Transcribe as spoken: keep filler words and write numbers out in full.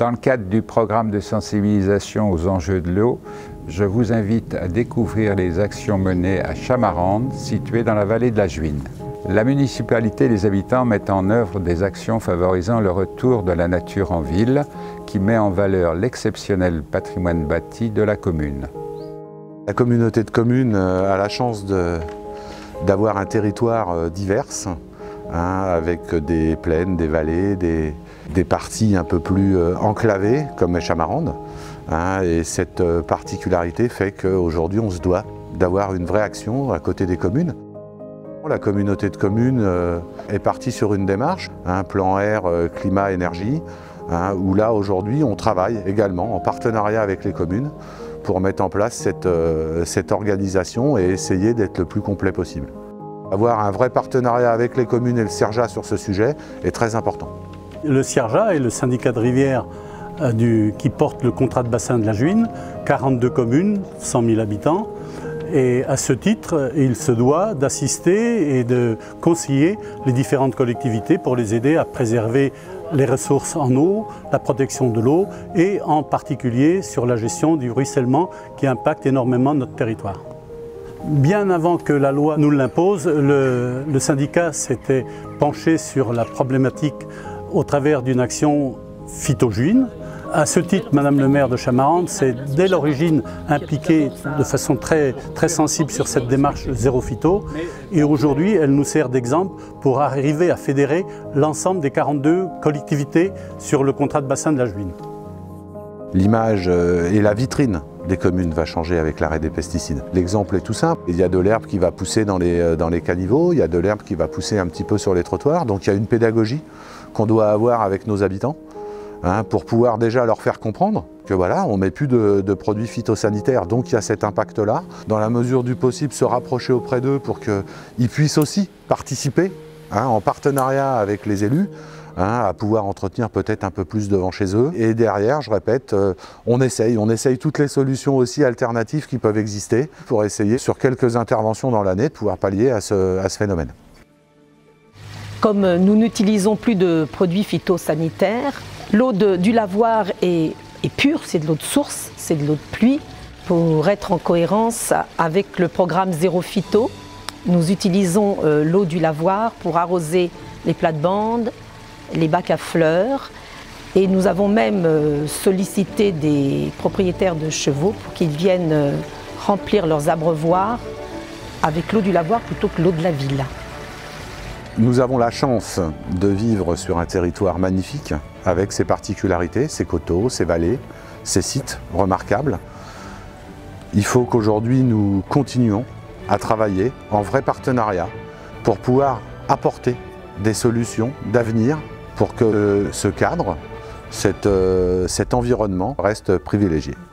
Dans le cadre du programme de sensibilisation aux enjeux de l'eau, je vous invite à découvrir les actions menées à Chamarande, située dans la vallée de la Juine. La municipalité et les habitants mettent en œuvre des actions favorisant le retour de la nature en ville, qui met en valeur l'exceptionnel patrimoine bâti de la commune. La communauté de communes a la chance d'avoir un territoire divers, hein, avec des plaines, des vallées, des, des parties un peu plus enclavées, comme Chamarande. Hein, et cette particularité fait qu'aujourd'hui, on se doit d'avoir une vraie action à côté des communes. La communauté de communes est partie sur une démarche, un plan air, climat, énergie, hein, où là, aujourd'hui, on travaille également en partenariat avec les communes pour mettre en place cette, euh, cette organisation et essayer d'être le plus complet possible. Avoir un vrai partenariat avec les communes et le CIRJA sur ce sujet est très important. Le CIRJA est le syndicat de rivière euh, du, qui porte le contrat de bassin de la Juine, quarante-deux communes, cent mille habitants. Et à ce titre, il se doit d'assister et de conseiller les différentes collectivités pour les aider à préserver les ressources en eau, la protection de l'eau et en particulier sur la gestion du ruissellement qui impacte énormément notre territoire. Bien avant que la loi nous l'impose, le, le syndicat s'était penché sur la problématique au travers d'une action phytojuine. À ce titre, Madame le maire de Chamarande s'est dès l'origine impliquée de façon très, très sensible sur cette démarche zéro phyto et aujourd'hui elle nous sert d'exemple pour arriver à fédérer l'ensemble des quarante-deux collectivités sur le contrat de bassin de la Juine. L'image et la vitrine des communes va changer avec l'arrêt des pesticides. L'exemple est tout simple, il y a de l'herbe qui va pousser dans les, dans les caniveaux, il y a de l'herbe qui va pousser un petit peu sur les trottoirs, donc il y a une pédagogie qu'on doit avoir avec nos habitants. Hein, pour pouvoir déjà leur faire comprendre que voilà, on ne met plus de, de produits phytosanitaires, donc il y a cet impact-là. Dans la mesure du possible, se rapprocher auprès d'eux pour qu'ils puissent aussi participer, hein, en partenariat avec les élus, hein, à pouvoir entretenir peut-être un peu plus de vent chez eux. Et derrière, je répète, euh, on essaye, on essaye toutes les solutions aussi alternatives qui peuvent exister pour essayer, sur quelques interventions dans l'année, de pouvoir pallier à ce, à ce phénomène. Comme nous n'utilisons plus de produits phytosanitaires, l'eau du lavoir est, est pure, c'est de l'eau de source, c'est de l'eau de pluie. Pour être en cohérence avec le programme Zéro Phyto, nous utilisons euh, l'eau du lavoir pour arroser les plates-bandes, les bacs à fleurs. Et nous avons même euh, sollicité des propriétaires de chevaux pour qu'ils viennent euh, remplir leurs abreuvoirs avec l'eau du lavoir plutôt que l'eau de la ville. Nous avons la chance de vivre sur un territoire magnifique avec ses particularités, ses coteaux, ses vallées, ses sites remarquables. Il faut qu'aujourd'hui nous continuions à travailler en vrai partenariat pour pouvoir apporter des solutions d'avenir pour que ce cadre, cet, euh, cet environnement reste privilégié.